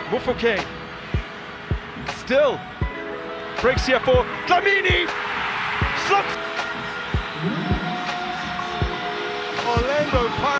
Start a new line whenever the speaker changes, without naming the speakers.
Mufoke. Still. Breaks here for Dlamini. Slots. Orlando.